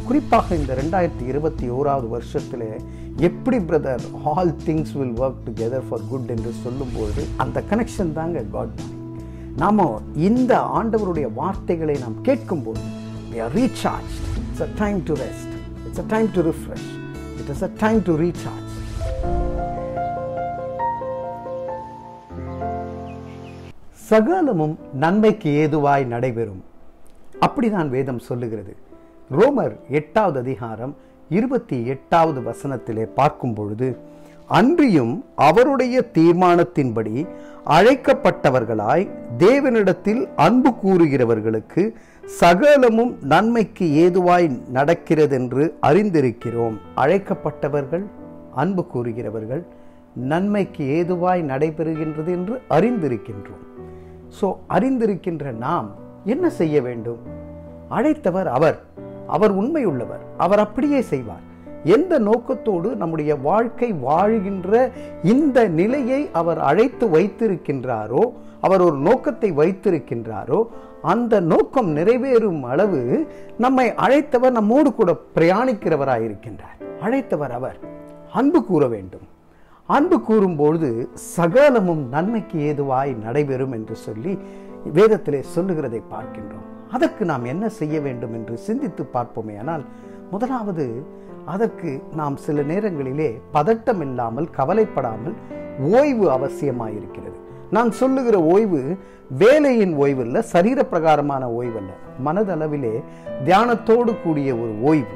குறிப்பாக இந்த 2021 வருஷத்திலே எப்படி brother all things will work together for good என்று சொல்லும்போது அந்த கனெக்ஷன் தாங்க காட் மார்னிங். நாம இந்த ஆண்டவருடைய வார்த்தைகளை நாம் கேட்கும்போது we are recharged. It's a time to rest. It's a time to refresh. It is a time to recharge. சகலமும் நன்மைக்கு ஏதுவாய் நடைபெறும், அப்படிதான் வேதம் சொல்லுகிறது. ரோமர் 8வது அதிகாரம் 28வது வசனத்திலே பார்க்கும் பொழுது, அன்றியும் அவருடைய தீர்மானத்தின்படி அழைக்கப்பட்டவர்களாய் தேவனிடத்தில் அன்பு கூறுகிறவர்களுக்கு சகலமும் நன்மைக்கு ஏதுவாய் நடக்கிறதென்று அறிந்திருக்கிறோம். அழைக்கப்பட்டவர்கள், அன்பு கூறுகிறவர்கள், நன்மைக்கு ஏதுவாய் நடைபெறுகின்றது என்று அறிந்திருக்கின்றோம். ஸோ அறிந்திருக்கின்ற நாம் என்ன செய்ய வேண்டும்? அழைத்தவர் அவர் உண்மையுள்ளவர், அவர் அப்படியே செய்வார். எந்த நோக்கத்தோடு நம்முடைய வாழ்க்கை வாழ்கின்ற இந்த நிலையை அவர் அழைத்து வைத்திருக்கின்றாரோ, அவர் ஒரு நோக்கத்தை வைத்திருக்கின்றாரோ, அந்த நோக்கம் நிறைவேறும் அளவு நம்மை அழைத்தவர் நம்மோடு கூட பிரயாணிக்கிறவராயிருக்கின்றார். அழைத்தவர் அவர். அன்பு கூற வேண்டும். அன்பு கூறும்பொழுது சகலமும் நன்மைக்கு ஏதுவாய் நடைபெறும் என்று சொல்லி வேதத்திலே சொல்லுகிறதை பார்க்கின்றோம். அதற்கு நாம் என்ன செய்ய வேண்டும் என்று சிந்தித்து பார்ப்போமே. ஆனால் முதலாவது அதற்கு நாம் சில நேரங்களிலே பதட்டம் இல்லாமல், கவலைப்படாமல் ஓய்வு அவசியமாயிருக்கிறது. நான் சொல்லுகிற ஓய்வு வேலையின் ஓய்வு அல்ல, சரீர பிரகாரமான ஓய்வு அல்ல, மனதளவிலே தியானத்தோடு கூடிய ஒரு ஓய்வு.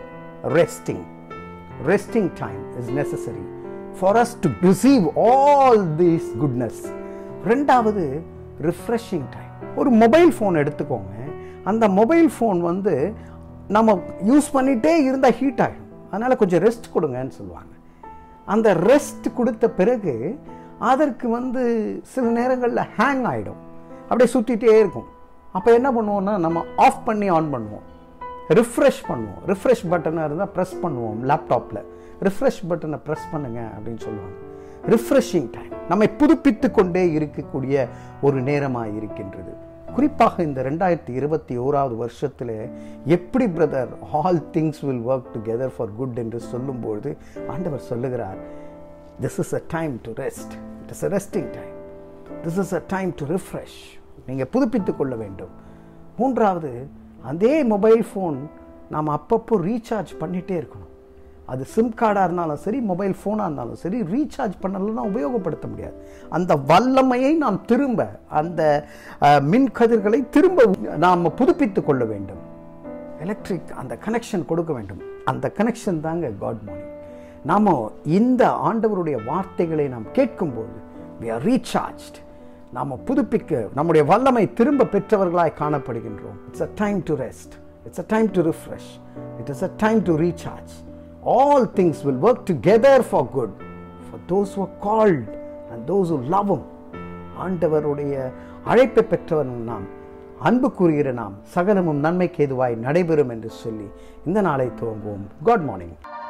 Resting time is necessary for us to receive all this goodness. ரெண்டாவது refreshing time. ஒரு மொபைல் ஃபோன் எடுத்துக்கோங்க. அந்த மொபைல் ஃபோன் நம்ம யூஸ் பண்ணிட்டே இருந்தால் ஹீட் ஆகிடும். அதனால் கொஞ்சம் ரெஸ்ட் கொடுங்கன்னு சொல்லுவாங்க. அந்த ரெஸ்ட் கொடுத்த பிறகு அதற்கு சில நேரங்களில் ஹேங் ஆகிடும், அப்படியே சுற்றிட்டே இருக்கும். அப்போ என்ன பண்ணுவோம்னா நம்ம ஆஃப் பண்ணி ஆன் பண்ணுவோம், ரிஃப்ரெஷ் பண்ணுவோம். ரிஃப்ரெஷ் பட்டனாக இருந்தால் ப்ரெஸ் பண்ணுவோம் லேப்டாப்பில். ரிஃப்ரெஷ் பட்டனை ப்ரெஸ் பண்ணுங்க அப்படின்னு சொல்லுவாங்க. ரிஃப்ரெஷிங் டைம் நம்மை புதுப்பித்து கொண்டே இருக்கக்கூடிய ஒரு நேரமாக இருக்கின்றது. குறிப்பாக இந்த 2021 வருஷத்தில் எப்படி brother all things will work together for good என்று சொல்லும்போது ஆண்டவர் சொல்லுகிறார், this is a time to rest. It is a resting time. This is a time to refresh. நீங்கள் புதுப்பித்து கொள்ள வேண்டும். மூன்றாவது, அதே மொபைல் ஃபோன் நாம் அப்பப்போ ரீசார்ஜ் பண்ணிகிட்டே இருக்கணும். அது சிம் கார்டாக இருந்தாலும் சரி, மொபைல் ஃபோனாக இருந்தாலும் சரி, ரீசார்ஜ் பண்ணலாம் உபயோகப்படுத்த முடியாது. அந்த வல்லமையை நாம் திரும்ப, அந்த மின் கதிர்களை திரும்ப நாம் புதுப்பித்து கொள்ள வேண்டும். எலக்ட்ரிக் அந்த கனெக்ஷன் கொடுக்க வேண்டும். அந்த கனெக்ஷன் தாங்க காட் மார்னிங். நாம் இந்த ஆண்டவருடைய வார்த்தைகளை நாம் கேட்கும்போது we are recharged. நாம் புதுப்பிக்க நம்முடைய வல்லமை திரும்ப பெற்றவர்களாய் காணப்படுகின்றோம். It's a time to rest. It's a time to refresh. It is a time to recharge. All things will work together for good for those who are called and those who love him. ஆண்டவருடைய அழைப்பை பெற்றவர் நாம், அன்பு கூறுகிற நாம், சகலமும் நன்மைக்கு ஏதுவாய் நடைபெறும் என்று சொல்லி இந்த நாளை துவங்குவோம். Good morning.